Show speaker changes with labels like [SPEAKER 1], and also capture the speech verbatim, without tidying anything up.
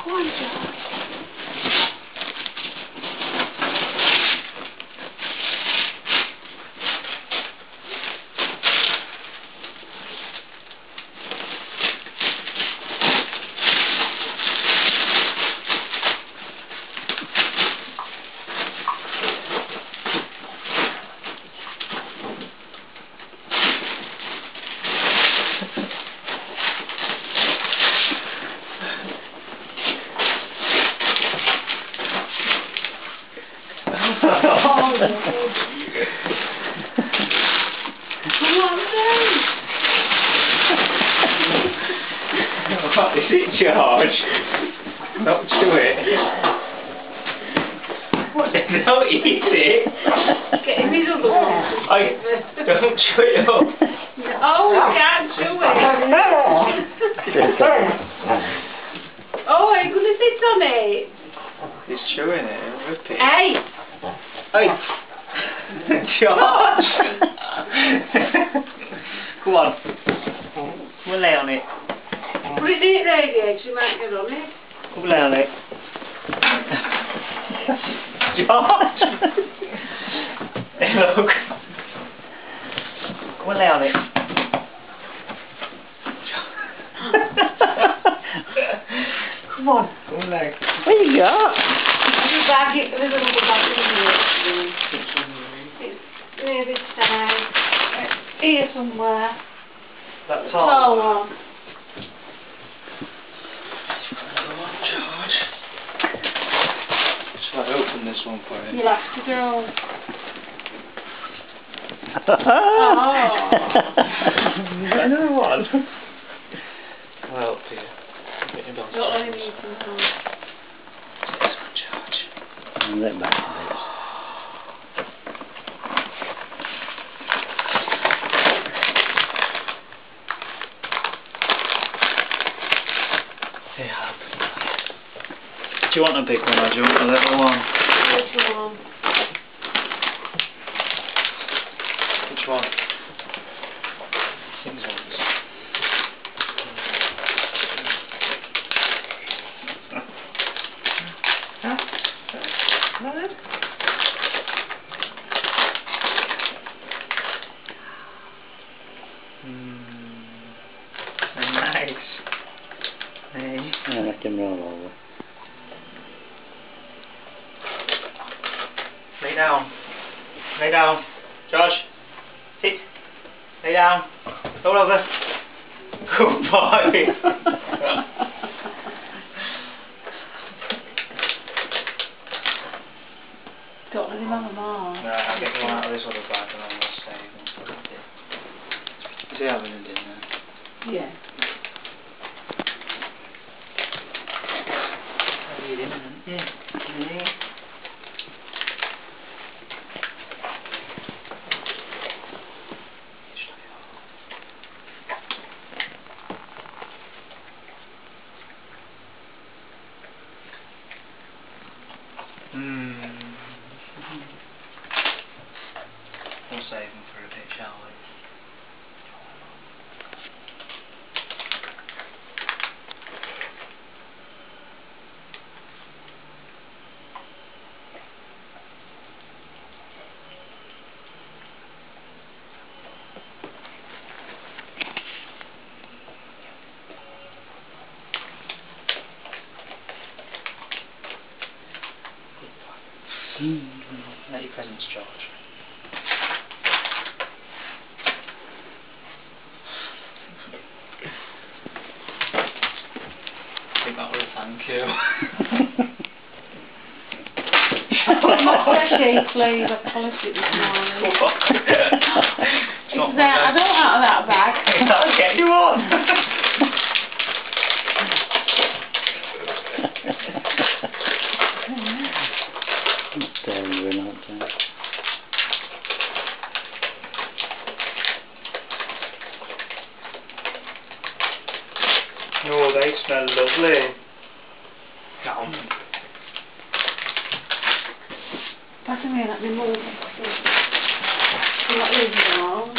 [SPEAKER 1] on, George.
[SPEAKER 2] What is it, George? Not chew it. What? Don't eat it.
[SPEAKER 1] Get him his other one.
[SPEAKER 2] I don't chew it up.
[SPEAKER 1] Oh, you can't chew it. Oh, are you going to sit on it?
[SPEAKER 2] He's chewing it. He'll rip it.
[SPEAKER 1] Hey!
[SPEAKER 2] Hey! George! Come on. We'll lay on it.
[SPEAKER 1] Put it in it, lady, she might get on it.
[SPEAKER 2] We'll lay on it. George! Hey, look. We'll lay on it. Come on. We'll lay.
[SPEAKER 3] What you got?
[SPEAKER 1] You bag it, there's a little bag in here. It's near this side. Here somewhere.
[SPEAKER 2] That's
[SPEAKER 1] Tall
[SPEAKER 2] all.
[SPEAKER 1] one.
[SPEAKER 2] George. Shall I open this one for you?
[SPEAKER 1] You'll have to go.
[SPEAKER 3] Oh.
[SPEAKER 2] Another one. I'll help you. Get your dog.
[SPEAKER 1] Don't let him eat them.
[SPEAKER 2] This one, George.
[SPEAKER 3] And let back to this.
[SPEAKER 2] Yeah. Do you want a big one or do you want a little one?
[SPEAKER 1] Which one?
[SPEAKER 2] Which one? These ones. Huh? No. Hmm. Nice. Hey.
[SPEAKER 3] And let them roll over.
[SPEAKER 2] Lay down. Lay down. Josh. Sit. Lay down. Roll over. Good boy.
[SPEAKER 1] Don't let him have them all.
[SPEAKER 2] Right, I'll get one out of this other bag and then we'll save them. Is he having a dinner?
[SPEAKER 1] Yeah.
[SPEAKER 2] Have you dinner? Yeah. Yeah. Hmm. We'll save them for a bit, shall we?
[SPEAKER 3] Mm.
[SPEAKER 2] Let your presents, George. I think that was a thank you.
[SPEAKER 1] Not fresh egg, please. I polished it this morning. It's there. I don't out of that bag.
[SPEAKER 2] I'll get you one.
[SPEAKER 3] We're not there.
[SPEAKER 2] Oh, they smell lovely. No.
[SPEAKER 1] Pass them here, let me move. I'm not losing them all.